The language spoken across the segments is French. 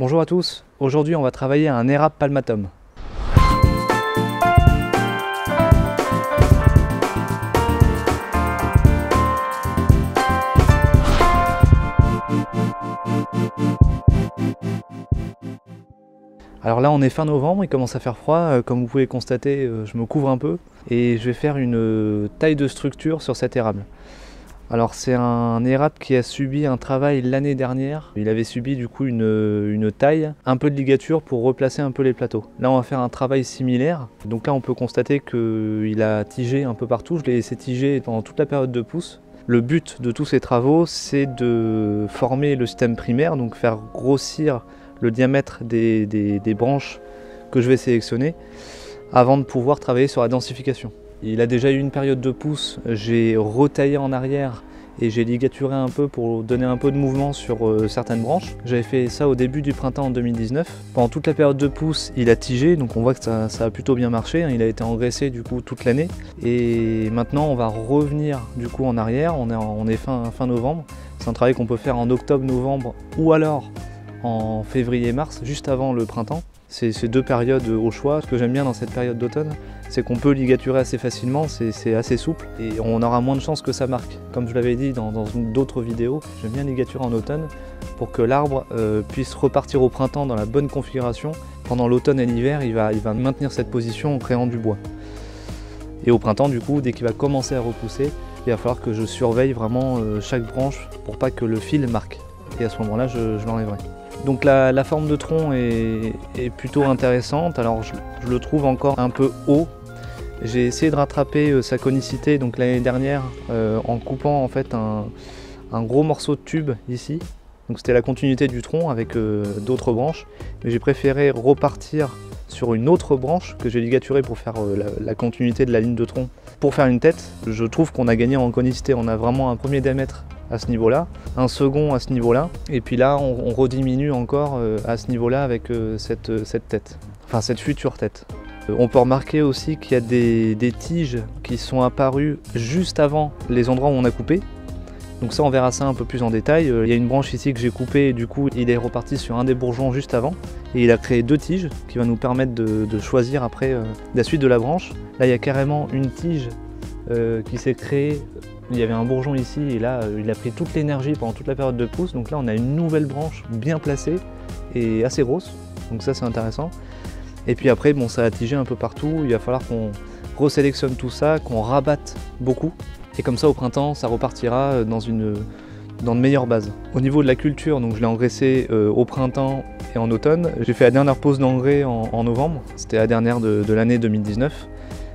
Bonjour à tous, aujourd'hui on va travailler un érable palmatum. Alors là on est fin novembre, il commence à faire froid, comme vous pouvez constater je me couvre un peu et je vais faire une taille de structure sur cet érable. Alors c'est un érable qui a subi un travail l'année dernière. Il avait subi du coup une taille, un peu de ligature pour replacer un peu les plateaux. Là on va faire un travail similaire. Donc là on peut constater qu'il a tigé un peu partout. Je l'ai laissé tiger pendant toute la période de pousse. Le but de tous ces travaux c'est de former le système primaire, donc faire grossir le diamètre des branches que je vais sélectionner avant de pouvoir travailler sur la densification. Il a déjà eu une période de pousse, j'ai retaillé en arrière et j'ai ligaturé un peu pour donner un peu de mouvement sur certaines branches. J'avais fait ça au début du printemps en 2019. Pendant toute la période de pousse, il a tigé, donc on voit que ça a plutôt bien marché. Il a été engraissé du coup toute l'année. Et maintenant on va revenir du coup en arrière, on est fin novembre. C'est un travail qu'on peut faire en octobre-novembre ou alors en février-mars, juste avant le printemps. C'est ces deux périodes au choix. Ce que j'aime bien dans cette période d'automne, c'est qu'on peut ligaturer assez facilement, c'est assez souple et on aura moins de chances que ça marque. Comme je l'avais dit dans d'autres vidéos, j'aime bien ligaturer en automne pour que l'arbre puisse repartir au printemps dans la bonne configuration. Pendant l'automne et l'hiver, il va maintenir cette position en créant du bois. Et au printemps, du coup, dès qu'il va commencer à repousser, il va falloir que je surveille vraiment chaque branche pour pas que le fil marque. Et à ce moment-là, je l'enlèverai. Donc la forme de tronc est plutôt intéressante. Alors je le trouve encore un peu haut. J'ai essayé de rattraper sa conicité donc l'année dernière en coupant en fait un gros morceau de tube ici. Donc c'était la continuité du tronc avec d'autres branches. Mais j'ai préféré repartir sur une autre branche que j'ai ligaturée pour faire la continuité de la ligne de tronc. Pour faire une tête, je trouve qu'on a gagné en conicité. On a vraiment un premier diamètre à ce niveau-là, un second à ce niveau-là, et puis là on rediminue encore à ce niveau-là avec cette tête, enfin cette future tête. On peut remarquer aussi qu'il y a des tiges qui sont apparues juste avant les endroits où on a coupé. Donc ça on verra ça un peu plus en détail. Il y a une branche ici que j'ai coupée et du coup il est reparti sur un des bourgeons juste avant. Et il a créé deux tiges qui va nous permettre de choisir après la suite de la branche. Là il y a carrément une tige qui s'est créée. Il y avait un bourgeon ici et là il a pris toute l'énergie pendant toute la période de pousse. Donc là on a une nouvelle branche bien placée et assez grosse. Donc ça c'est intéressant. Et puis après bon ça a tigé un peu partout. Il va falloir qu'on resélectionne tout ça, qu'on rabatte beaucoup. Et comme ça au printemps ça repartira dans de meilleures bases. Au niveau de la culture, donc je l'ai engraissé au printemps et en automne. J'ai fait la dernière pause d'engrais en novembre. C'était la dernière de l'année 2019.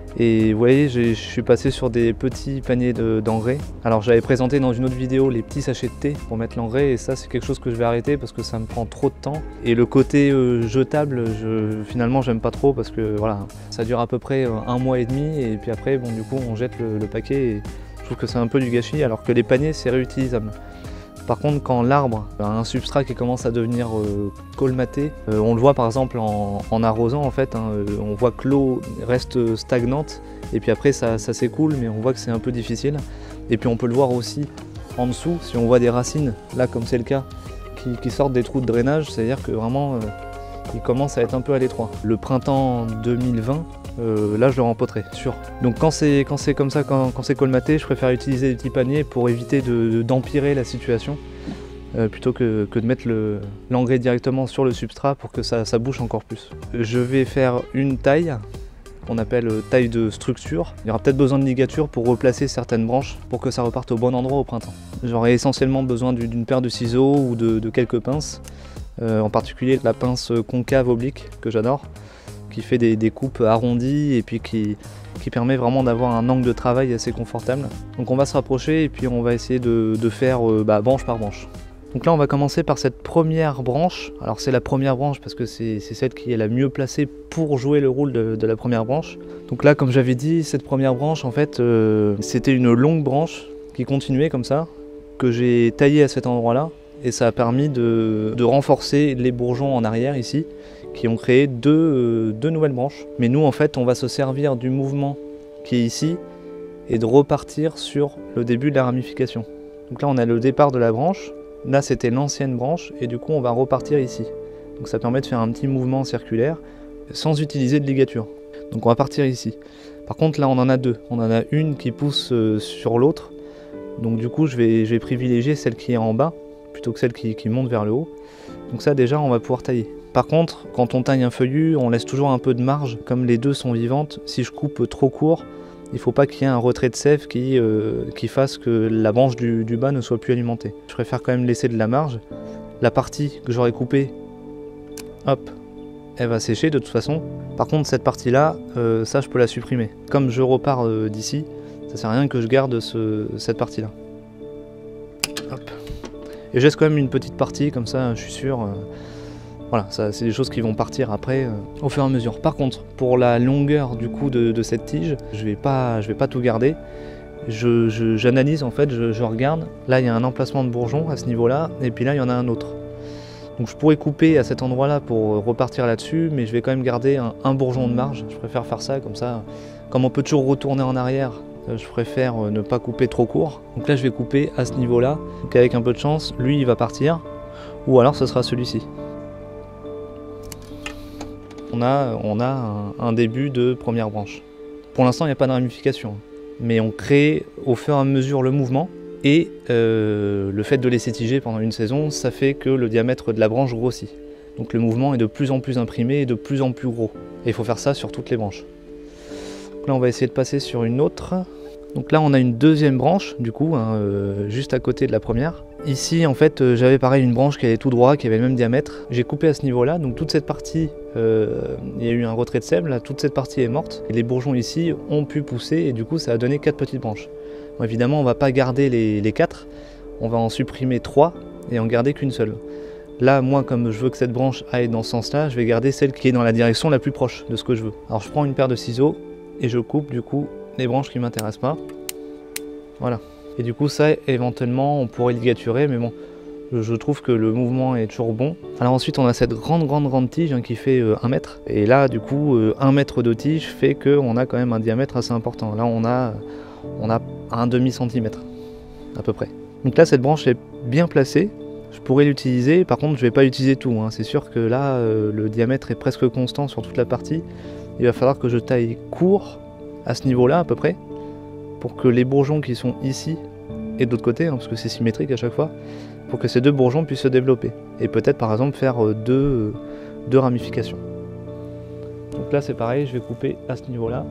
Et vous voyez, je suis passé sur des petits paniers d'engrais. Alors j'avais présenté dans une autre vidéo les petits sachets de thé pour mettre l'engrais et ça c'est quelque chose que je vais arrêter parce que ça me prend trop de temps. Et le côté jetable, finalement j'aime pas trop parce que voilà, ça dure à peu près un mois et demi et puis après bon du coup on jette le paquet et je trouve que c'est un peu du gâchis alors que les paniers c'est réutilisable. Par contre, quand l'arbre a un substrat qui commence à devenir colmaté, on le voit par exemple en arrosant en fait, on voit que l'eau reste stagnante et puis après ça s'écoule mais on voit que c'est un peu difficile. Et puis on peut le voir aussi en dessous, si on voit des racines, là comme c'est le cas, qui sortent des trous de drainage, c'est-à-dire que vraiment il commence à être un peu à l'étroit. Le printemps 2020, là je le rempoterai, sûr. Donc quand c'est comme ça, quand c'est colmaté, je préfère utiliser des petits paniers pour éviter d'empirer la situation plutôt que de mettre l'engrais directement sur le substrat pour que ça bouche encore plus. Je vais faire une taille qu'on appelle taille de structure. Il y aura peut-être besoin de ligature pour replacer certaines branches pour que ça reparte au bon endroit au printemps. J'aurai essentiellement besoin d'une paire de ciseaux ou de quelques pinces, en particulier la pince concave oblique que j'adore, qui fait des coupes arrondies et puis qui permet vraiment d'avoir un angle de travail assez confortable. Donc on va se rapprocher et puis on va essayer de faire branche par branche. Donc là on va commencer par cette première branche. Alors c'est la première branche parce que c'est celle qui est la mieux placée pour jouer le rôle de la première branche. Donc là comme j'avais dit, cette première branche en fait c'était une longue branche qui continuait comme ça, que j'ai taillée à cet endroit là et ça a permis de renforcer les bourgeons en arrière ici qui ont créé deux nouvelles branches. Mais nous en fait on va se servir du mouvement qui est ici et de repartir sur le début de la ramification. Donc là on a le départ de la branche, là c'était l'ancienne branche et du coup on va repartir ici. Donc ça permet de faire un petit mouvement circulaire sans utiliser de ligature. Donc on va partir ici. Par contre là on en a deux. On en a une qui pousse sur l'autre. Donc du coup je vais privilégier celle qui est en bas plutôt que celle qui monte vers le haut. Donc ça déjà on va pouvoir tailler. Par contre quand on taille un feuillu on laisse toujours un peu de marge. Comme les deux sont vivantes, si je coupe trop court, il ne faut pas qu'il y ait un retrait de sève qui fasse que la branche du bas ne soit plus alimentée. Je préfère quand même laisser de la marge. La partie que j'aurais coupée, hop, elle va sécher de toute façon. Par contre cette partie là, ça je peux la supprimer. Comme je repars d'ici, ça sert à rien que je garde cette partie là. Hop. Et je laisse quand même une petite partie, comme ça je suis sûr. Voilà, ça c'est des choses qui vont partir après au fur et à mesure. Par contre, pour la longueur du coup de cette tige, je vais pas tout garder. J'analyse en fait, je regarde. Là il y a un emplacement de bourgeon à ce niveau-là, et puis là il y en a un autre. Donc je pourrais couper à cet endroit-là pour repartir là-dessus, mais je vais quand même garder un bourgeon de marge. Je préfère faire ça comme ça. Comme on peut toujours retourner en arrière, je préfère ne pas couper trop court. Donc là je vais couper à ce niveau-là. Donc avec un peu de chance, lui il va partir, ou alors ce sera celui-ci. On a un début de première branche. Pour l'instant il n'y a pas de ramification, mais on crée au fur et à mesure le mouvement. Et le fait de laisser tiger pendant une saison, ça fait que le diamètre de la branche grossit. Donc le mouvement est de plus en plus imprimé et de plus en plus gros. Et il faut faire ça sur toutes les branches. Donc là on va essayer de passer sur une autre. Donc là on a une deuxième branche du coup, hein, juste à côté de la première. Ici en fait j'avais pareil une branche qui allait tout droit, qui avait le même diamètre. J'ai coupé à ce niveau là, donc toute cette partie, il y a eu un retrait de sève, là toute cette partie est morte. Et les bourgeons ici ont pu pousser et du coup ça a donné 4 petites branches. Bon, évidemment on va pas garder les 4, on va en supprimer 3 et en garder qu'une seule. Là moi comme je veux que cette branche aille dans ce sens là, je vais garder celle qui est dans la direction la plus proche de ce que je veux. Alors je prends une paire de ciseaux et je coupe du coup les branches qui m'intéressent pas. Voilà. Et du coup ça éventuellement on pourrait ligaturer, mais bon je trouve que le mouvement est toujours bon. Alors ensuite on a cette grande tige hein, qui fait 1 mètre. Et là du coup 1 mètre de tige fait qu'on a quand même un diamètre assez important. Là on a un demi-centimètre à peu près. Donc là cette branche est bien placée, je pourrais l'utiliser, par contre je vais pas utiliser tout, hein. C'est sûr que là le diamètre est presque constant sur toute la partie, il va falloir que je taille court à ce niveau là à peu près, pour que les bourgeons qui sont ici et de l'autre côté, hein, parce que c'est symétrique à chaque fois, pour que ces deux bourgeons puissent se développer, et peut-être par exemple faire deux ramifications. Donc là c'est pareil, je vais couper à ce niveau là.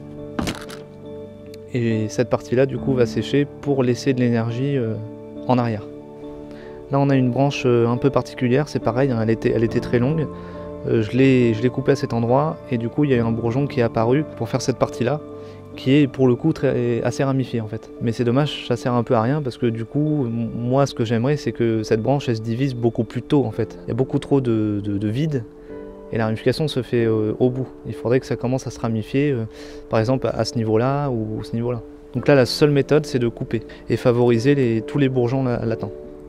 Et cette partie-là, du coup, va sécher pour laisser de l'énergie en arrière. Là, on a une branche un peu particulière, c'est pareil, hein, elle était très longue. Je l'ai coupée à cet endroit, et du coup, il y a eu un bourgeon qui est apparu pour faire cette partie-là, qui est pour le coup assez ramifiée en fait. Mais c'est dommage, ça sert un peu à rien, parce que du coup, moi, ce que j'aimerais, c'est que cette branche, elle se divise beaucoup plus tôt en fait. Il y a beaucoup trop de vide. Et la ramification se fait au bout. Il faudrait que ça commence à se ramifier, par exemple à ce niveau-là ou ce niveau-là. Donc là, la seule méthode, c'est de couper et favoriser tous les bourgeons latents.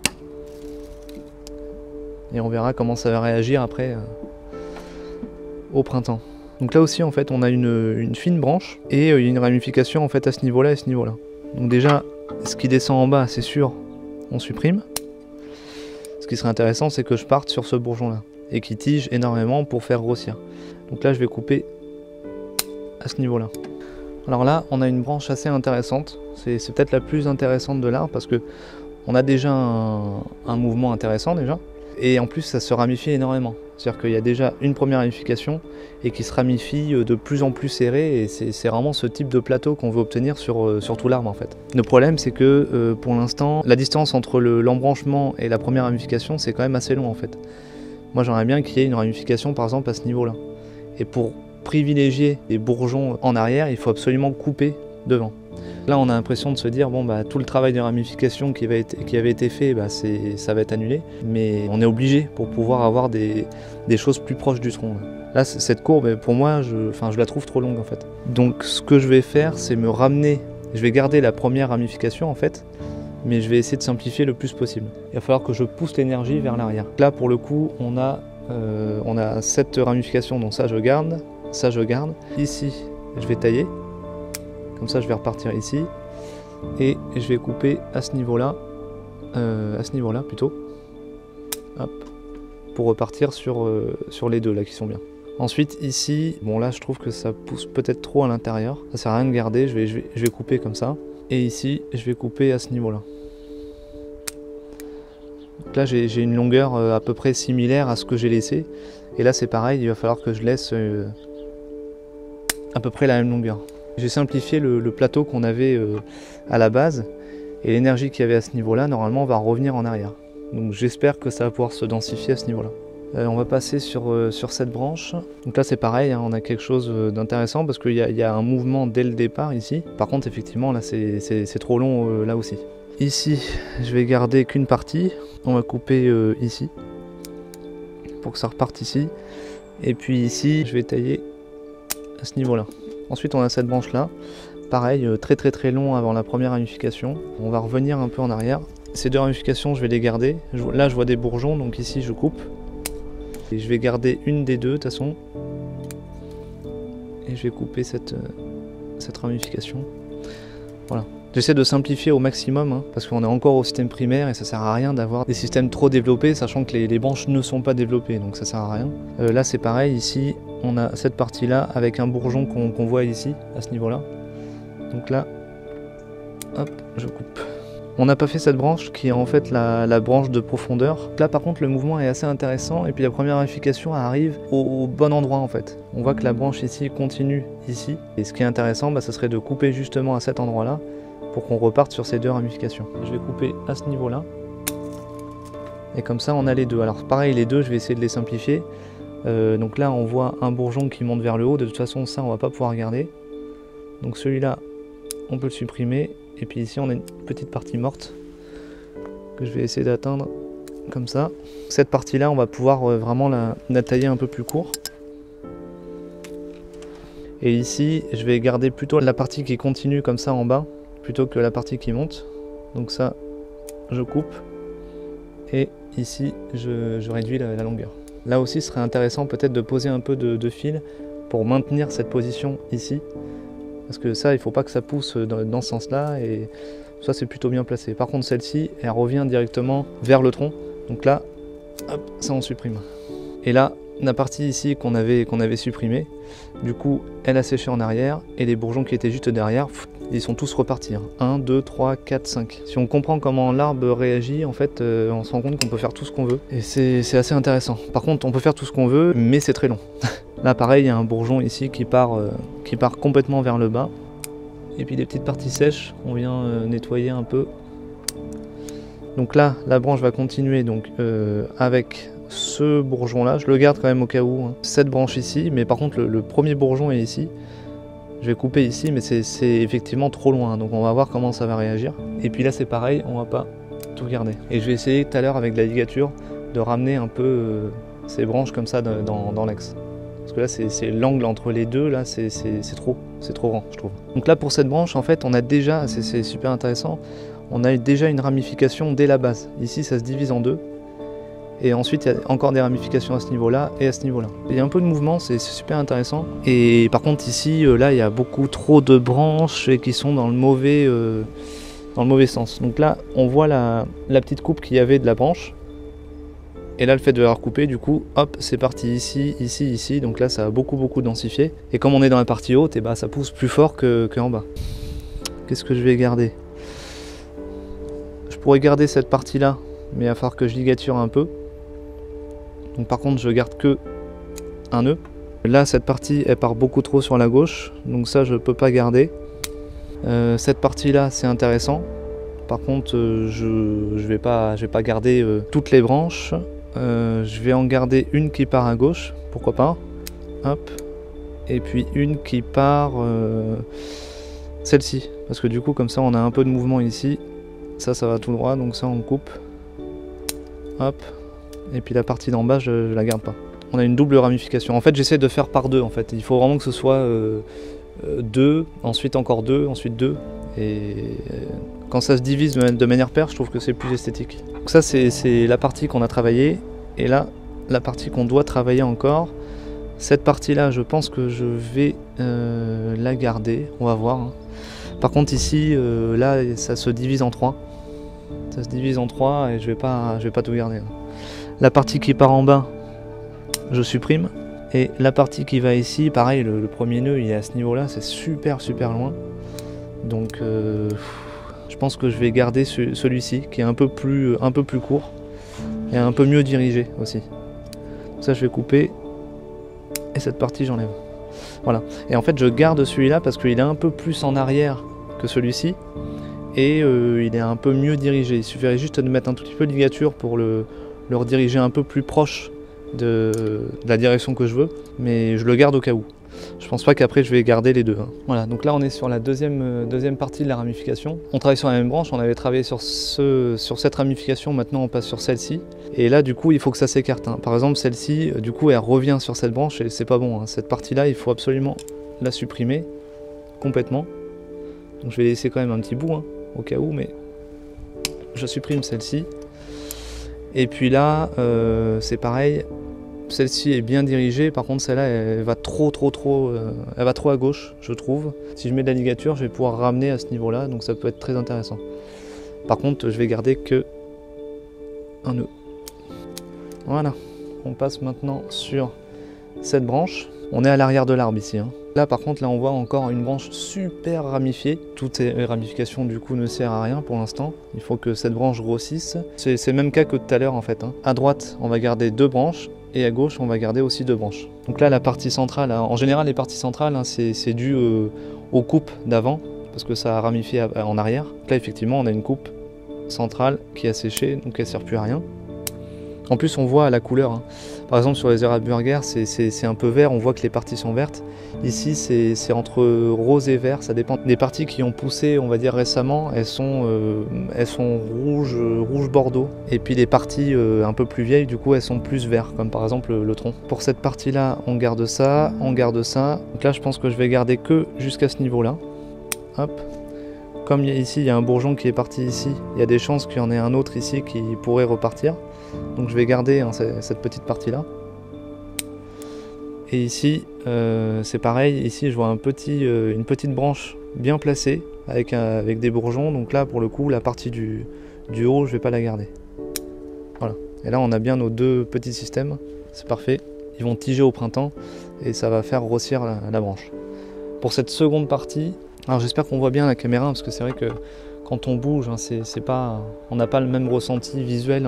Et on verra comment ça va réagir après au printemps. Donc là aussi, en fait, on a une fine branche et il y a une ramification en fait à ce niveau-là et ce niveau-là. Donc déjà, ce qui descend en bas, c'est sûr, on supprime. Ce qui serait intéressant, c'est que je parte sur ce bourgeon-là et qui tige énormément pour faire grossir. Donc là je vais couper à ce niveau là. Alors là on a une branche assez intéressante, c'est peut-être la plus intéressante de l'arbre parce que on a déjà un mouvement intéressant déjà, et en plus ça se ramifie énormément. C'est-à-dire qu'il y a déjà une première ramification et qui se ramifie de plus en plus serré, et c'est vraiment ce type de plateau qu'on veut obtenir sur tout l'arbre en fait. Le problème c'est que pour l'instant la distance entre l'embranchement et la première ramification c'est quand même assez long en fait. Moi j'aimerais bien qu'il y ait une ramification par exemple à ce niveau là. Et pour privilégier les bourgeons en arrière, il faut absolument couper devant. Là on a l'impression de se dire bon bah tout le travail de ramification qui avait été fait, bah, ça va être annulé. Mais on est obligé pour pouvoir avoir des choses plus proches du tronc. Là cette courbe pour moi je la trouve trop longue en fait. Donc ce que je vais faire c'est me ramener, je vais garder la première ramification en fait, mais je vais essayer de simplifier le plus possible. Il va falloir que je pousse l'énergie vers l'arrière. Là pour le coup on a cette ramification, donc ça je garde. Ici je vais tailler, comme ça je vais repartir ici, et je vais couper à ce niveau là plutôt. Hop. pour repartir sur les deux là qui sont bien. Ensuite ici, bon là je trouve que ça pousse peut-être trop à l'intérieur, ça sert à rien de garder, je vais couper comme ça. Et ici je vais couper à ce niveau-là. Donc là j'ai une longueur à peu près similaire à ce que j'ai laissé. Et là c'est pareil, il va falloir que je laisse à peu près la même longueur. J'ai simplifié le plateau qu'on avait à la base. Et l'énergie qu'il y avait à ce niveau-là, normalement, va revenir en arrière. Donc j'espère que ça va pouvoir se densifier à ce niveau-là. On va passer sur cette branche. Donc là c'est pareil, hein, on a quelque chose d'intéressant parce qu'il y a un mouvement dès le départ ici. Par contre effectivement là c'est trop long là aussi. Ici je vais garder qu'une partie. On va couper ici pour que ça reparte ici. Et puis ici je vais tailler à ce niveau-là. Ensuite on a cette branche là. Pareil, très long avant la première ramification. On va revenir un peu en arrière. Ces deux ramifications, je vais les garder. Là, je vois des bourgeons, donc ici, je coupe. Et je vais garder une des deux, de toute façon. Et je vais couper cette ramification. Voilà. J'essaie de simplifier au maximum, hein, parce qu'on est encore au système primaire et ça sert à rien d'avoir des systèmes trop développés, sachant que les branches ne sont pas développées, donc ça sert à rien. Là, c'est pareil. Ici, on a cette partie-là avec un bourgeon qu'on voit ici, à ce niveau-là. Donc là, hop, je coupe. On n'a pas fait cette branche qui est en fait la branche de profondeur. Là par contre le mouvement est assez intéressant et puis la première ramification arrive au bon endroit en fait. On voit que la branche ici continue ici. Et ce qui est intéressant, ça serait de couper justement à cet endroit là pour qu'on reparte sur ces deux ramifications. Je vais couper à ce niveau là. Et comme ça on a les deux. Alors pareil les deux je vais essayer de les simplifier. Donc là on voit un bourgeon qui monte vers le haut. De toute façon ça on va pas pouvoir regarder. Donc celui-là on peut le supprimer. Et puis ici on a une petite partie morte que je vais essayer d'atteindre comme ça. Cette partie là on va pouvoir vraiment la tailler un peu plus court. Et ici je vais garder plutôt la partie qui continue comme ça en bas plutôt que la partie qui monte. Donc ça je coupe et ici je réduis la longueur. Là aussi ce serait intéressant peut-être de poser un peu de fil pour maintenir cette position ici. Parce que ça, il ne faut pas que ça pousse dans ce sens-là, et ça c'est plutôt bien placé. Par contre celle-ci, elle revient directement vers le tronc, donc là, hop, ça on supprime. Et là, la partie ici qu'on avait supprimée, du coup, elle a séché en arrière, et les bourgeons qui étaient juste derrière, ils sont tous repartis. 1, 2, 3, 4, 5. Si on comprend comment l'arbre réagit, en fait, on se rend compte qu'on peut faire tout ce qu'on veut. Et c'est assez intéressant. Par contre, on peut faire tout ce qu'on veut, mais c'est très long. Là pareil, il y a un bourgeon ici qui part complètement vers le bas. Et puis des petites parties sèches, on vient nettoyer un peu. Donc là, la branche va continuer donc, avec ce bourgeon là. Je le garde quand même au cas où. Hein. Cette branche ici, mais par contre le premier bourgeon est ici. Je vais couper ici, mais c'est effectivement trop loin. Donc on va voir comment ça va réagir. Et puis là c'est pareil, on va pas tout garder. Et je vais essayer tout à l'heure avec la ligature de ramener un peu ces branches comme ça dans l'axe. Parce que là c'est l'angle entre les deux, là c'est trop grand je trouve. Donc là pour cette branche en fait on a déjà, c'est super intéressant, on a déjà une ramification dès la base. Ici ça se divise en deux. Et ensuite il y a encore des ramifications à ce niveau là et à ce niveau là. Il y a un peu de mouvement, c'est super intéressant. Et par contre ici là il y a beaucoup trop de branches qui sont dans le mauvais sens. Donc là on voit la petite coupe qu'il y avait de la branche. Et là le fait de la recouper, du coup, hop, c'est parti ici, ici, ici, donc là ça a beaucoup densifié. Et comme on est dans la partie haute, et bah, ça pousse plus fort qu'en bas. Qu'est-ce que je vais garder? Je pourrais garder cette partie là, mais il va falloir que je ligature un peu. Donc par contre je garde que un nœud. Là cette partie elle part beaucoup trop sur la gauche, donc ça je peux pas garder. Cette partie là c'est intéressant. Par contre je vais pas garder toutes les branches. Je vais en garder une qui part à gauche, pourquoi pas, hop, et puis une qui part celle-ci, parce que du coup comme ça on a un peu de mouvement ici, ça va tout droit, donc ça on coupe, hop, et puis la partie d'en bas je la garde pas. On a une double ramification, en fait j'essaie de faire par deux en fait, il faut vraiment que ce soit deux, ensuite encore deux, ensuite deux, et quand ça se divise de manière paire, je trouve que c'est plus esthétique. Donc ça c'est la partie qu'on a travaillée, et là la partie qu'on doit travailler encore. Cette partie là je pense que je vais la garder, on va voir. Hein. Par contre ici, là ça se divise en trois. Ça se divise en trois et je vais pas tout garder. Là. La partie qui part en bas, je supprime. Et la partie qui va ici, pareil, le premier nœud il est à ce niveau-là, c'est super loin. Donc je pense que je vais garder celui-ci qui est un peu plus court et un peu mieux dirigé aussi. Donc ça je vais couper et cette partie j'enlève. Voilà. Et en fait je garde celui-là parce qu'il est un peu plus en arrière que celui-ci et il est un peu mieux dirigé. Il suffirait juste de mettre un tout petit peu de ligature pour le rediriger un peu plus proche de la direction que je veux, mais je le garde au cas où. Je pense pas qu'après je vais garder les deux. Hein. Voilà, donc là on est sur la deuxième partie de la ramification. On travaille sur la même branche, on avait travaillé sur cette ramification, maintenant on passe sur celle-ci. Et là du coup il faut que ça s'écarte. Hein. Par exemple celle-ci, du coup elle revient sur cette branche et c'est pas bon. Hein. Cette partie-là il faut absolument la supprimer complètement. Donc je vais laisser quand même un petit bout, hein, au cas où, mais je supprime celle-ci. Et puis là, c'est pareil, celle-ci est bien dirigée, par contre celle-là elle va elle va trop à gauche, je trouve. Si je mets de la ligature, je vais pouvoir ramener à ce niveau-là, donc ça peut être très intéressant. Par contre, je vais garder que un nœud. Voilà, on passe maintenant sur cette branche. On est à l'arrière de l'arbre ici. Hein. Là par contre, là on voit encore une branche super ramifiée. Toutes ces ramifications du coup ne servent à rien pour l'instant. Il faut que cette branche grossisse. C'est le même cas que tout à l'heure en fait. Hein. À droite, on va garder 2 branches et à gauche, on va garder aussi 2 branches. Donc là, la partie centrale, hein, en général les parties centrales, hein, c'est dû aux coupes d'avant parce que ça a ramifié en arrière. Donc là effectivement, on a une coupe centrale qui a séché, donc elle ne sert plus à rien. En plus on voit la couleur, hein. Par exemple sur les Érable Burger c'est un peu vert, on voit que les parties sont vertes. Ici c'est entre rose et vert, ça dépend des parties qui ont poussé on va dire récemment, elles sont rouge bordeaux. Et puis les parties un peu plus vieilles du coup elles sont plus vertes, comme par exemple le tronc. Pour cette partie là on garde ça, on garde ça. Donc là je pense que je vais garder que jusqu'à ce niveau là. Hop. Comme ici il y a un bourgeon qui est parti ici, il y a des chances qu'il y en ait un autre ici qui pourrait repartir. Donc je vais garder hein, cette petite partie là. Et ici c'est pareil, ici je vois une petite branche bien placée avec des bourgeons. Donc là pour le coup la partie du haut je vais pas la garder. Voilà. Et là on a bien nos 2 petits systèmes, c'est parfait. Ils vont tiger au printemps et ça va faire grossir la branche. Pour cette seconde partie, alors j'espère qu'on voit bien la caméra parce que c'est vrai que quand on bouge, hein, on n'a pas le même ressenti visuel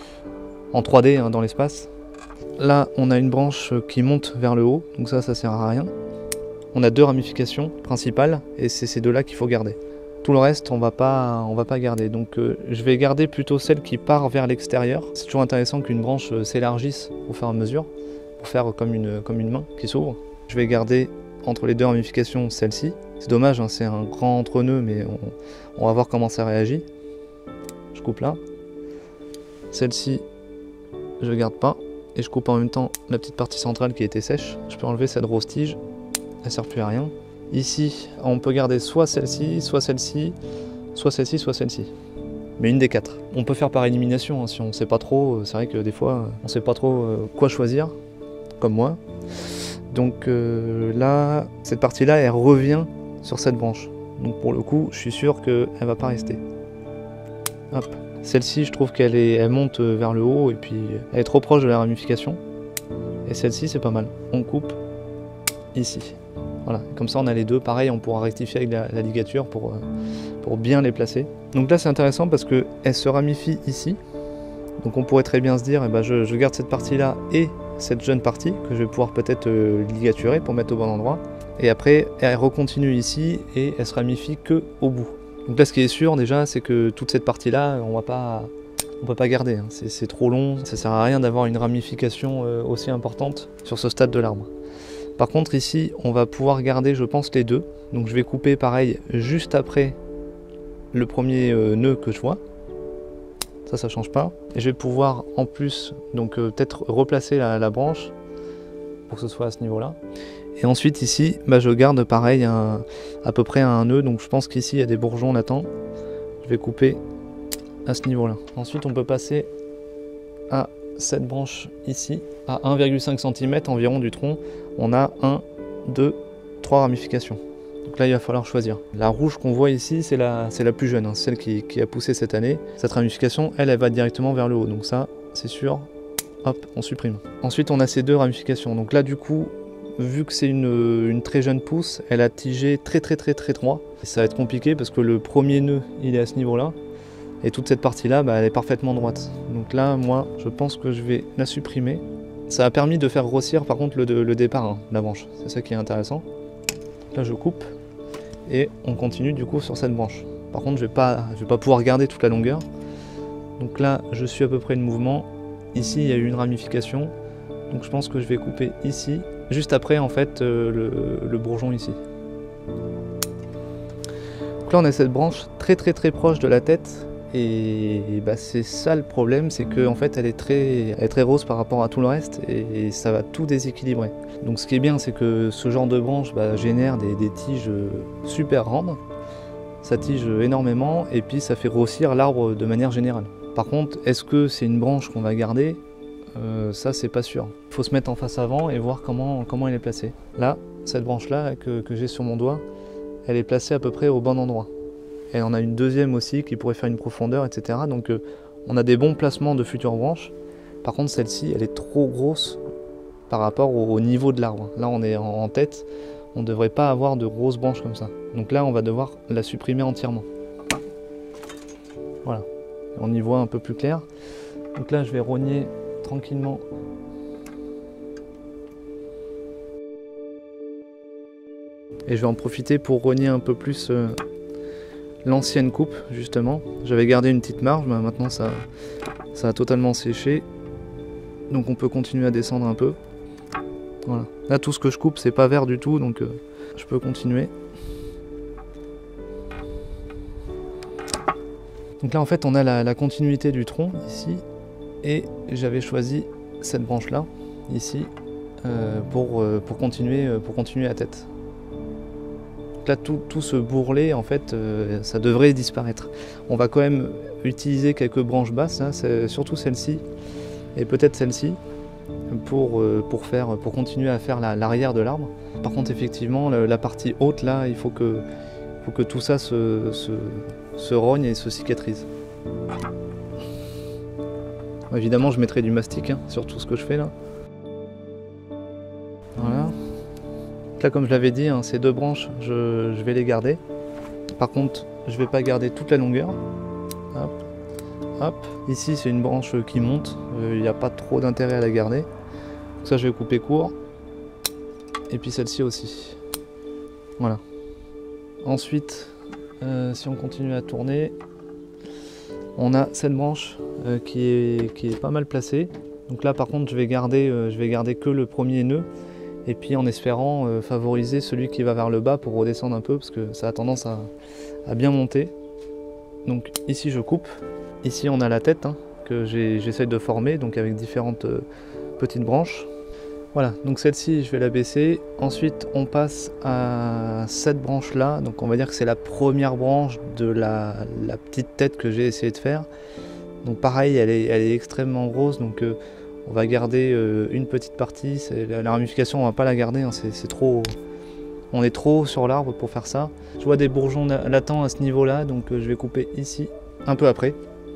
en 3D hein, dans l'espace. Là, on a une branche qui monte vers le haut, donc ça sert à rien. On a 2 ramifications principales et c'est ces 2-là qu'il faut garder. Tout le reste, on va pas garder. Donc je vais garder plutôt celle qui part vers l'extérieur. C'est toujours intéressant qu'une branche s'élargisse au fur et à mesure pour faire comme une main qui s'ouvre. Je vais garder entre les 2 ramifications celle-ci. C'est dommage, hein, c'est un grand entre-nœud, mais on va voir comment ça réagit. Je coupe là. Celle-ci, je garde pas. Et je coupe en même temps la petite partie centrale qui était sèche. Je peux enlever cette grosse tige. Elle sert plus à rien. Ici, on peut garder soit celle-ci, soit celle-ci, soit celle-ci, soit celle-ci. Mais une des 4. On peut faire par élimination, hein, si on ne sait pas trop. C'est vrai que des fois, on ne sait pas trop quoi choisir, comme moi. Donc là, cette partie-là, elle revient sur cette branche. Donc pour le coup, je suis sûr qu'elle ne va pas rester. Hop. Celle-ci, je trouve elle monte vers le haut et puis elle est trop proche de la ramification. Et celle-ci, c'est pas mal. On coupe ici. Voilà, comme ça on a les 2. Pareil, on pourra rectifier avec la ligature pour bien les placer. Donc là, c'est intéressant parce qu'elle se ramifie ici. Donc on pourrait très bien se dire, eh ben, je garde cette partie-là et cette jeune partie que je vais pouvoir peut-être ligaturer pour mettre au bon endroit. Et après, elle recontinue ici et elle se ramifie que au bout. Donc là, ce qui est sûr déjà, c'est que toute cette partie-là, on peut pas garder. Hein. C'est trop long, ça sert à rien d'avoir une ramification aussi importante sur ce stade de l'arbre. Par contre, ici, on va pouvoir garder, je pense, les 2. Donc je vais couper pareil juste après le premier nœud que je vois. Ça change pas. Et je vais pouvoir en plus, donc peut-être replacer la branche pour que ce soit à ce niveau-là. Et ensuite ici, je garde pareil à peu près un nœud, donc je pense qu'ici il y a des bourgeons latents. Je vais couper à ce niveau-là. Ensuite on peut passer à cette branche ici, à 1,5 cm environ du tronc. On a 1, 2, 3 ramifications. Donc là il va falloir choisir. La rouge qu'on voit ici, c'est la plus jeune, hein, celle qui a poussé cette année. Cette ramification, elle va directement vers le haut, donc ça c'est sûr, hop, on supprime. Ensuite on a ces deux ramifications, donc là du coup, vu que c'est une très jeune pousse, elle a tigé très droit. Et ça va être compliqué parce que le premier nœud il est à ce niveau là, et toute cette partie là elle est parfaitement droite. Donc là moi je pense que je vais la supprimer. Ça a permis de faire grossir par contre le départ hein, de la branche, c'est ça qui est intéressant. Là je coupe et on continue du coup sur cette branche. Par contre je vais pas pouvoir garder toute la longueur. Donc là je suis à peu près le mouvement. Ici il y a eu une ramification, donc je pense que je vais couper ici, juste après en fait le bourgeon ici. Donc là on a cette branche très proche de la tête, et bah, c'est ça le problème, c'est que en fait elle est très rose par rapport à tout le reste, et ça va tout déséquilibrer. Donc ce qui est bien, c'est que ce genre de branche bah, génère des tiges super grandes, ça tige énormément et puis ça fait grossir l'arbre de manière générale. Par contre, est-ce que c'est une branche qu'on va garder? Ça c'est pas sûr. Il faut se mettre en face avant et voir comment elle est placée. Là, cette branche là que j'ai sur mon doigt, elle est placée à peu près au bon endroit. Et on a une deuxième aussi qui pourrait faire une profondeur, etc. Donc on a des bons placements de futures branches. Par contre celle-ci elle est trop grosse par rapport au niveau de l'arbre. Là on est en tête, on ne devrait pas avoir de grosses branches comme ça. Donc là on va devoir la supprimer entièrement. Voilà, on y voit un peu plus clair. Donc là je vais rogner tranquillement. Et je vais en profiter pour rogner un peu plus l'ancienne coupe justement. J'avais gardé une petite marge, mais maintenant ça a totalement séché. Donc on peut continuer à descendre un peu. Voilà. Là tout ce que je coupe c'est pas vert du tout, donc je peux continuer. Donc là en fait on a la continuité du tronc ici, et j'avais choisi cette branche là ici pour continuer à tête. Donc là tout ce bourrelet en fait ça devrait disparaître. On va quand même utiliser quelques branches basses, hein, surtout celle-ci et peut-être celle-ci pour continuer à faire l'arrière de l'arbre. Par contre effectivement la partie haute là il faut que tout ça se rogne et se cicatrise. Évidemment je mettrai du mastic hein, sur tout ce que je fais là. Voilà. Là comme je l'avais dit, hein, ces deux branches je vais les garder. Par contre je vais pas garder toute la longueur. Hop. Hop. Ici c'est une branche qui monte, il n'y a pas trop d'intérêt à la garder. Donc ça je vais couper court. Et puis celle-ci aussi. Voilà. Ensuite si on continue à tourner, on a cette branche qui est pas mal placée. Donc là par contre je vais garder que le premier nœud, et puis en espérant favoriser celui qui va vers le bas pour redescendre un peu, parce que ça a tendance à bien monter. Donc ici je coupe, ici on a la tête hein, que j'essaye de former, donc avec différentes petites branches. Voilà, donc celle-ci je vais la baisser. Ensuite on passe à cette branche là, donc on va dire que c'est la première branche de la petite tête que j'ai essayé de faire. Donc pareil, elle est extrêmement grosse, donc on va garder une petite partie. La ramification on va pas la garder, hein, c'est trop, on est trop haut sur l'arbre pour faire ça. Je vois des bourgeons latents à ce niveau là, donc je vais couper ici un peu après.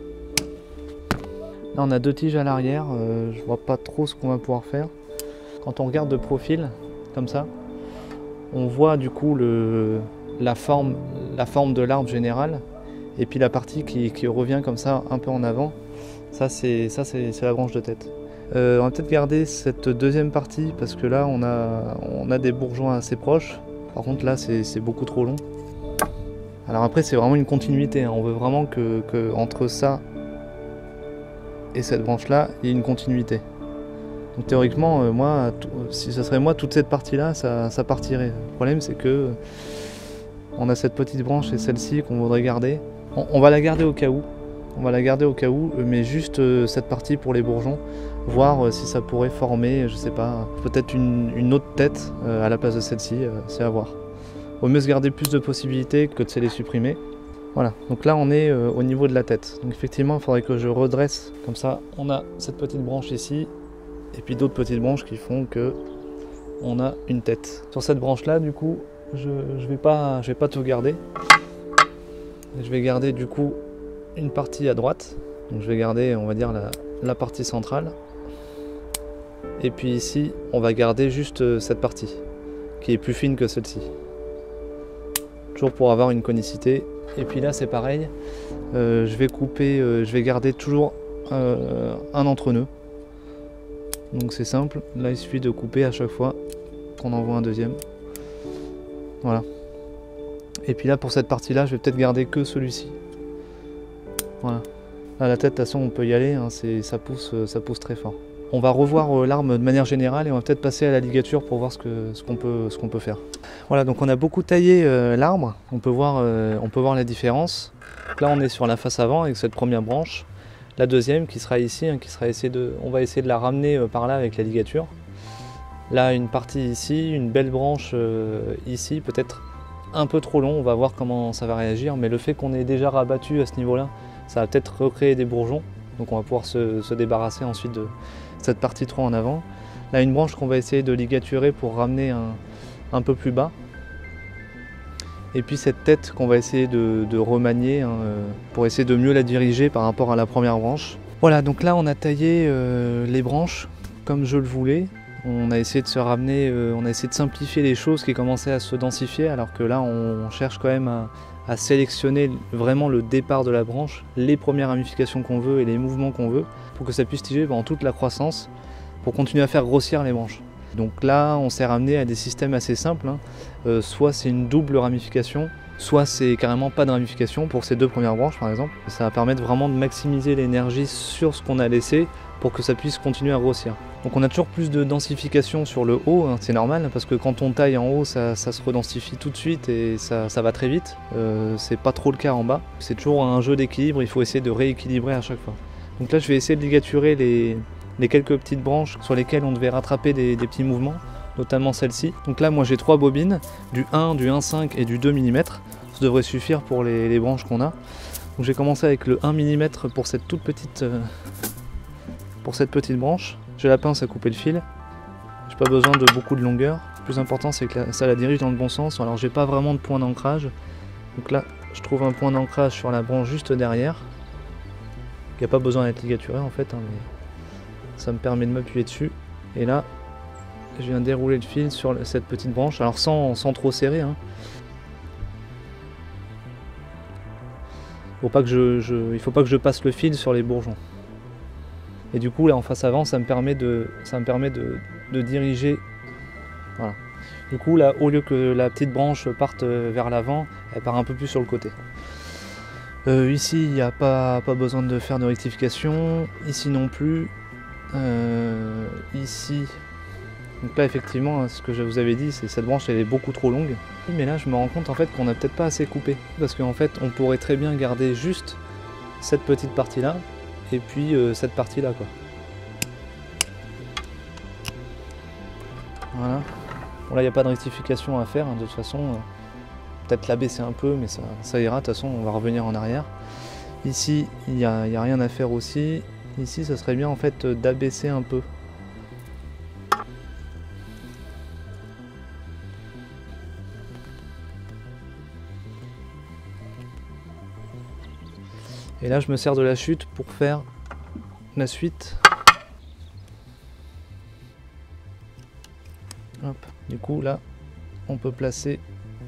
Là on a deux tiges à l'arrière, je vois pas trop ce qu'on va pouvoir faire. Quand on regarde de profil, comme ça, on voit du coup la forme de l'arbre général, et puis la partie qui revient comme ça un peu en avant. Ça c'est la branche de tête. On va peut-être garder cette deuxième partie, parce que là on a des bourgeons assez proches. Par contre là c'est beaucoup trop long. Alors après c'est vraiment une continuité, hein. On veut vraiment que entre ça et cette branche là, il y ait une continuité. Donc théoriquement, moi, si ça serait moi, toute cette partie-là, ça partirait. Le problème, c'est que on a cette petite branche et celle-ci qu'on voudrait garder. On va la garder au cas où. On va la garder au cas où, mais juste cette partie pour les bourgeons, voir si ça pourrait former, je sais pas, peut-être une autre tête à la place de celle-ci, c'est à voir. Vaut mieux se garder plus de possibilités que de se les supprimer. Voilà, donc là on est au niveau de la tête. Donc effectivement, il faudrait que je redresse, comme ça on a cette petite branche ici, et puis d'autres petites branches qui font que on a une tête. Sur cette branche là du coup je vais pas tout garder. Je vais garder du coup une partie à droite. Donc je vais garder on va dire la partie centrale. Et puis ici, on va garder juste cette partie, qui est plus fine que celle-ci. Toujours pour avoir une conicité. Et puis là, c'est pareil. Je vais couper, je vais garder toujours un entre-nœud. Donc c'est simple. Là, il suffit de couper à chaque fois qu'on envoie un deuxième. Voilà. Et puis là, pour cette partie-là, je vais peut-être garder que celui-ci. Voilà. Là, la tête, de toute façon, on peut y aller. Hein, ça pousse très fort. On va revoir l'arme de manière générale et on va peut-être passer à la ligature pour voir ce qu'on peut faire. Voilà, donc on a beaucoup taillé l'arbre. On peut voir la différence. Donc là, on est sur la face avant avec cette première branche. La deuxième qui sera ici, hein, on va essayer de la ramener par là avec la ligature. Là, une partie ici, une belle branche ici, peut-être un peu trop long. On va voir comment ça va réagir. Mais le fait qu'on ait déjà rabattu à ce niveau-là, ça va peut-être recréer des bourgeons. Donc on va pouvoir se débarrasser ensuite de cette partie trop en avant. Là, une branche qu'on va essayer de ligaturer pour ramener un peu plus bas. Et puis cette tête qu'on va essayer de remanier hein, pour essayer de mieux la diriger par rapport à la première branche. Voilà, donc là on a taillé les branches comme je le voulais. On a essayé de se ramener, on a essayé de simplifier les choses qui commençaient à se densifier, alors que là on cherche quand même à sélectionner vraiment le départ de la branche, les premières ramifications qu'on veut et les mouvements qu'on veut, pour que ça puisse tiger pendant toute la croissance, pour continuer à faire grossir les branches. Donc là, on s'est ramené à des systèmes assez simples, hein. Soit c'est une double ramification, soit c'est carrément pas de ramification pour ces deux premières branches par exemple. Ça va permettre vraiment de maximiser l'énergie sur ce qu'on a laissé pour que ça puisse continuer à grossir. Donc on a toujours plus de densification sur le haut, hein, c'est normal parce que quand on taille en haut, ça se redensifie tout de suite et ça va très vite. C'est pas trop le cas en bas. C'est toujours un jeu d'équilibre, il faut essayer de rééquilibrer à chaque fois. Donc là je vais essayer de ligaturer les quelques petites branches sur lesquelles on devait rattraper des petits mouvements, notamment celle-ci. Donc là moi j'ai 3 bobines, du 1, du 1,5 et du 2 mm. Ça devrait suffire pour les branches qu'on a. Donc j'ai commencé avec le 1 mm pour cette toute petite... pour cette petite branche. J'ai la pince à couper le fil. J'ai pas besoin de beaucoup de longueur. Le plus important c'est que ça la dirige dans le bon sens. Alors j'ai pas vraiment de point d'ancrage. Donc là je trouve un point d'ancrage sur la branche juste derrière. Il n'y a pas besoin d'être ligaturé en fait, hein, mais ça me permet de m'appuyer dessus. Et là je viens dérouler le fil sur cette petite branche. Alors sans trop serrer. Hein. Il ne faut pas que je passe le fil sur les bourgeons. Et du coup là en face avant ça me permet de diriger. Voilà. Du coup là au lieu que la petite branche parte vers l'avant, elle part un peu plus sur le côté. Ici il n'y a pas besoin de faire de rectification, ici non plus. Ici, donc là effectivement ce que je vous avais dit, c'est cette branche elle est beaucoup trop longue. Mais là je me rends compte en fait qu'on n'a peut-être pas assez coupé. Parce qu'en fait on pourrait très bien garder juste cette petite partie là. Et puis cette partie là quoi. Voilà. Bon là il n'y a pas de rectification à faire hein, de toute façon. Peut-être la baisser un peu mais ça ira, de toute façon on va revenir en arrière. Ici il n'y a rien à faire aussi. Ici ça serait bien en fait d'abaisser un peu. Et là je me sers de la chute pour faire la suite. Hop. Du coup là on peut placer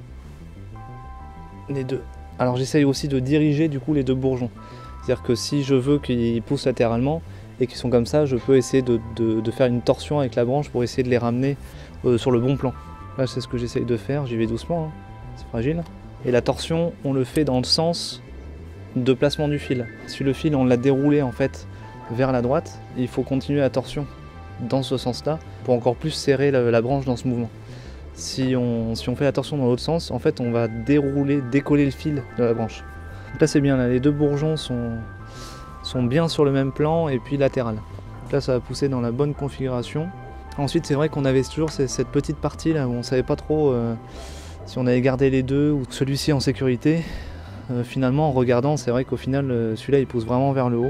les deux. Alors j'essaye aussi de diriger du coup les deux bourgeons. C'est-à-dire que si je veux qu'ils poussent latéralement et qu'ils sont comme ça, je peux essayer de faire une torsion avec la branche pour essayer de les ramener sur le bon plan. Là c'est ce que j'essaye de faire, j'y vais doucement, hein. C'est fragile. Et la torsion on le fait dans le sens de placement du fil. Si le fil on l'a déroulé en fait vers la droite, il faut continuer la torsion dans ce sens là pour encore plus serrer la branche dans ce mouvement. Si on fait la torsion dans l'autre sens, en fait on va décoller le fil de la branche. Donc là c'est bien, là, les deux bourgeons sont bien sur le même plan et puis latéral. Donc là ça va pousser dans la bonne configuration. Ensuite c'est vrai qu'on avait toujours cette petite partie là où on savait pas trop si on avait gardé les deux ou celui-ci en sécurité. Finalement en regardant c'est vrai qu'au final celui-là il pousse vraiment vers le haut.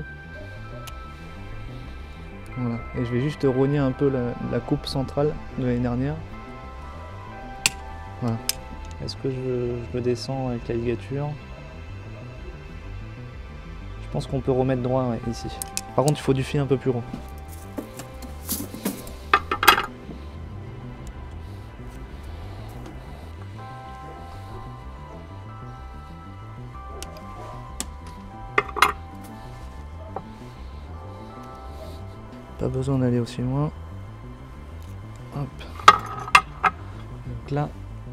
Voilà. Et je vais juste rogner un peu la coupe centrale de l'année dernière. Voilà. Est-ce que je le descends avec la ligature? Je pense qu'on peut remettre droit ouais, ici. Par contre il faut du fil un peu plus gros. Pas besoin d'aller aussi loin. Hop. Donc là.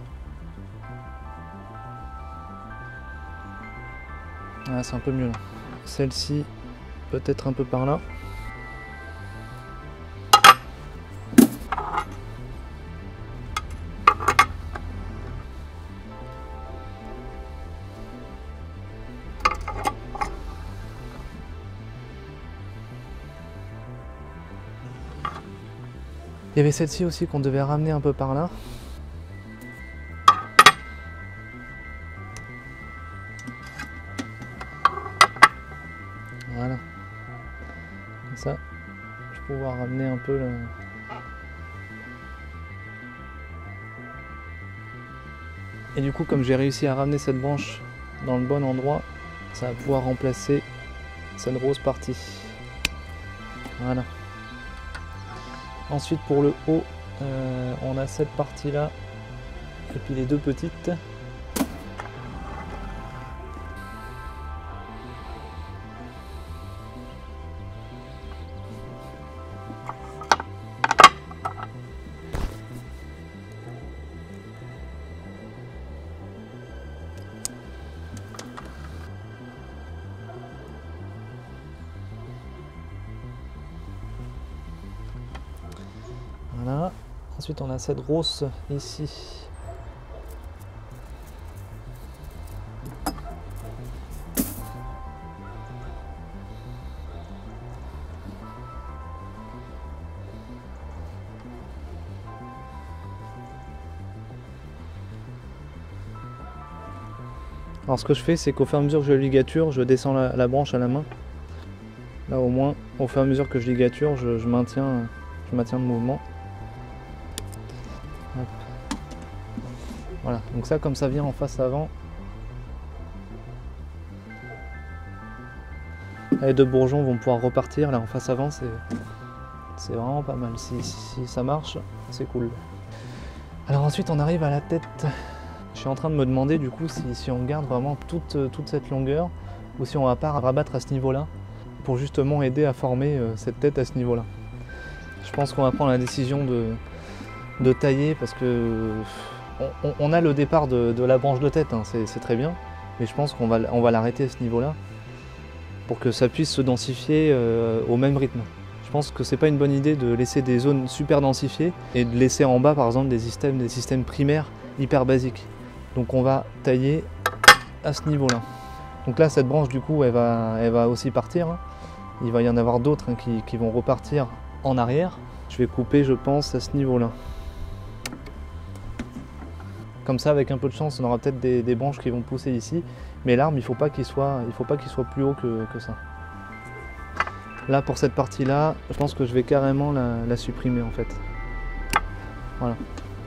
Ah, c'est un peu mieux là. Celle-ci, peut-être un peu par là. Il y avait celle-ci aussi qu'on devait ramener un peu par là. Voilà. Comme ça, je vais pouvoir ramener un peu le... Et du coup, comme j'ai réussi à ramener cette branche dans le bon endroit, ça va pouvoir remplacer cette grosse partie. Voilà. Ensuite pour le haut, on a cette partie là et puis les deux petites. Voilà. Ensuite on a cette grosse ici. Alors ce que je fais, c'est qu'au fur et à mesure que je ligature, je descends la branche à la main. Là au moins, au fur et à mesure que je ligature, je maintiens le mouvement. Hop. Voilà, donc ça comme ça vient en face avant. Les deux bourgeons vont pouvoir repartir là en face avant, c'est vraiment pas mal. Si ça marche, c'est cool. Alors ensuite on arrive à la tête. Je suis en train de me demander du coup si on garde vraiment toute cette longueur ou si on va pas rabattre à ce niveau-là pour justement aider à former cette tête à ce niveau-là. Je pense qu'on va prendre la décision de tailler parce que on a le départ de la branche de tête, hein, c'est très bien, mais je pense qu'on va l'arrêter à ce niveau-là pour que ça puisse se densifier au même rythme. Je pense que c'est pas une bonne idée de laisser des zones super densifiées et de laisser en bas par exemple des systèmes primaires hyper basiques. Donc on va tailler à ce niveau-là. Donc là cette branche du coup elle va aussi partir, hein. Il va y en avoir d'autres hein, qui vont repartir en arrière. Je vais couper je pense à ce niveau-là. Comme ça avec un peu de chance on aura peut-être des branches qui vont pousser ici. Mais l'arbre il faut pas qu'il soit plus haut que ça. Là pour cette partie là, je pense que je vais carrément la supprimer en fait. Voilà.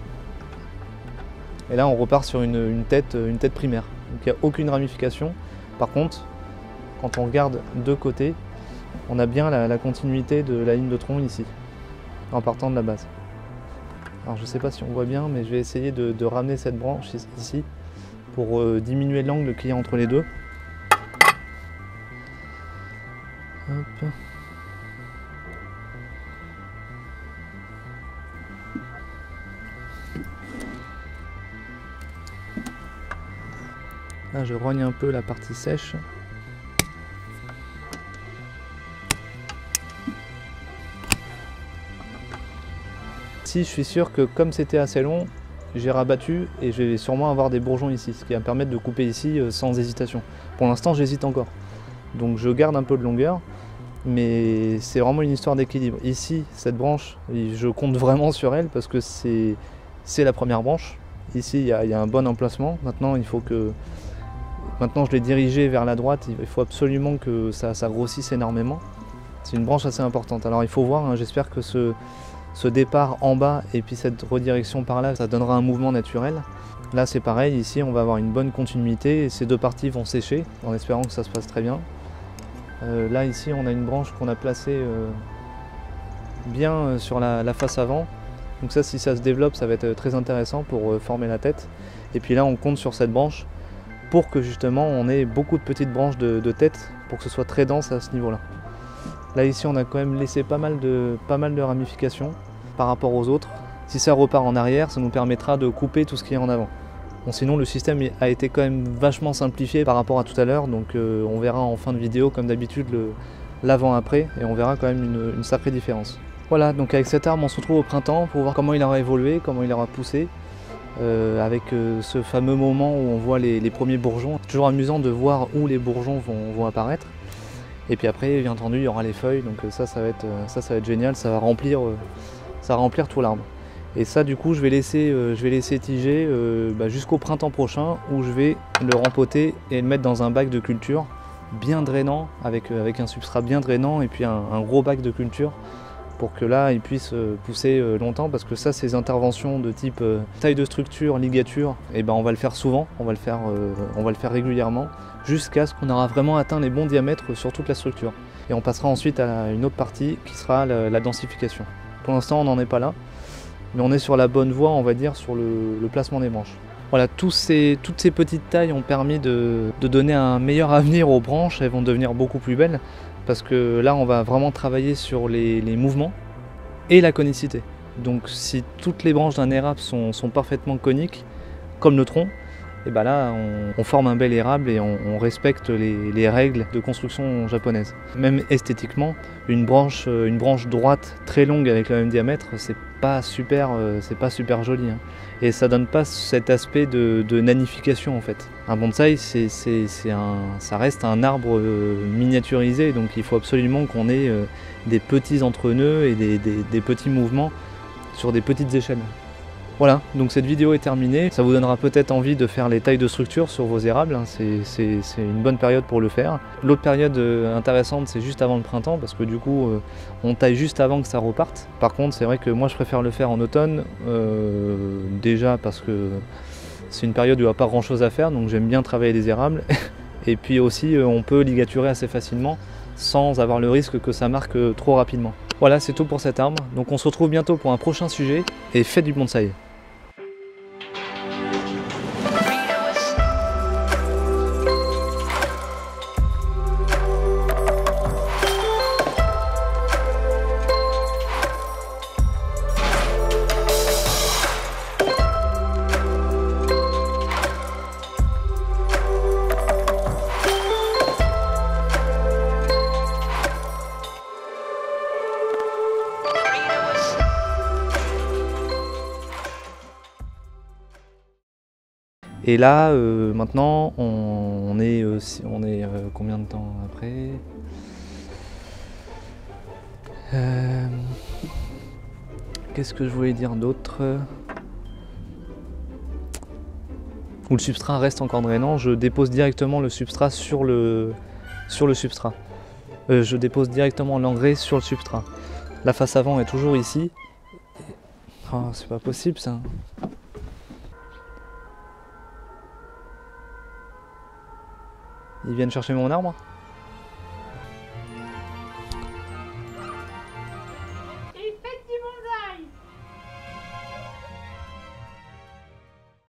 Et là on repart sur une tête primaire. Donc il n'y a aucune ramification. Par contre, quand on regarde de côté, on a bien la continuité de la ligne de tronc ici, en partant de la base. Alors je ne sais pas si on voit bien, mais je vais essayer de ramener cette branche ici pour diminuer l'angle qu'il y a entre les deux. Hop. Là je rogne un peu la partie sèche. Ici je suis sûr que comme c'était assez long, j'ai rabattu et je vais sûrement avoir des bourgeons ici, ce qui va me permettre de couper ici sans hésitation. Pour l'instant j'hésite encore, donc je garde un peu de longueur, mais c'est vraiment une histoire d'équilibre. Ici cette branche, je compte vraiment sur elle parce que c'est la première branche. Ici il y a un bon emplacement. Maintenant je l'ai dirigé vers la droite, il faut absolument que ça grossisse énormément. C'est une branche assez importante. Alors il faut voir, hein, j'espère que ce départ en bas et puis cette redirection par là, ça donnera un mouvement naturel. Là c'est pareil, ici on va avoir une bonne continuité et ces deux parties vont sécher en espérant que ça se passe très bien. Là ici on a une branche qu'on a placée bien sur la face avant. Donc ça si ça se développe ça va être très intéressant pour former la tête. Et puis là on compte sur cette branche pour que justement on ait beaucoup de petites branches de tête pour que ce soit très dense à ce niveau-là. Là ici on a quand même laissé pas mal de ramifications par rapport aux autres. Si ça repart en arrière, ça nous permettra de couper tout ce qui est en avant. Bon, sinon le système a été quand même vachement simplifié par rapport à tout à l'heure, donc on verra en fin de vidéo comme d'habitude l'avant-après et on verra quand même une sacrée différence. Voilà, donc avec cet arbre on se retrouve au printemps pour voir comment il aura évolué, comment il aura poussé, avec ce fameux moment où on voit les premiers bourgeons. C'est toujours amusant de voir où les bourgeons vont apparaître. Et puis après, bien entendu, il y aura les feuilles, donc ça va être génial, ça va remplir tout l'arbre. Et ça, du coup, je vais laisser tiger jusqu'au printemps prochain, où je vais le rempoter et le mettre dans un bac de culture bien drainant, avec un substrat bien drainant et puis un gros bac de culture pour que là, il puisse pousser longtemps, parce que ça, ces interventions de type taille de structure, ligature, et on va le faire souvent, on va le faire régulièrement, jusqu'à ce qu'on aura vraiment atteint les bons diamètres sur toute la structure. Et on passera ensuite à une autre partie qui sera la densification. Pour l'instant, on n'en est pas là, mais on est sur la bonne voie, on va dire, sur le placement des branches. Voilà, toutes ces petites tailles ont permis de donner un meilleur avenir aux branches, elles vont devenir beaucoup plus belles, parce que là, on va vraiment travailler sur les mouvements et la conicité. Donc si toutes les branches d'un érable sont parfaitement coniques, comme le tronc, et là on forme un bel érable et on respecte les règles de construction japonaise. Même esthétiquement, une branche droite très longue avec le même diamètre, c'est pas super joli, hein. Et ça donne pas cet aspect de nanification en fait. Un bonsaï, ça reste un arbre miniaturisé, donc il faut absolument qu'on ait des petits entre-nœuds et des petits mouvements sur des petites échelles. Voilà, donc cette vidéo est terminée. Ça vous donnera peut-être envie de faire les tailles de structure sur vos érables, hein. C'est une bonne période pour le faire. L'autre période intéressante, c'est juste avant le printemps, parce que du coup, on taille juste avant que ça reparte. Par contre, c'est vrai que moi, je préfère le faire en automne, déjà parce que c'est une période où il n'y a pas grand-chose à faire, donc j'aime bien travailler les érables. Et puis aussi, on peut ligaturer assez facilement, sans avoir le risque que ça marque trop rapidement. Voilà, c'est tout pour cet arbre. Donc on se retrouve bientôt pour un prochain sujet, et faites du bonsaï. Et là, maintenant, on est combien de temps après? Qu'est-ce que je voulais dire d'autre? Où le substrat reste encore drainant, je dépose directement le substrat sur le substrat. Je dépose directement l'engrais sur le substrat. La face avant est toujours ici. Oh, c'est pas possible ça. Ils viennent chercher mon arbre?